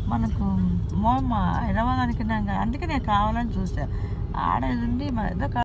మనకు హైదరాబాద్ అనుకున్నాం కదా, అందుకే నేను కావాలని చూసా. ఆడ ఉండి మన ఏదో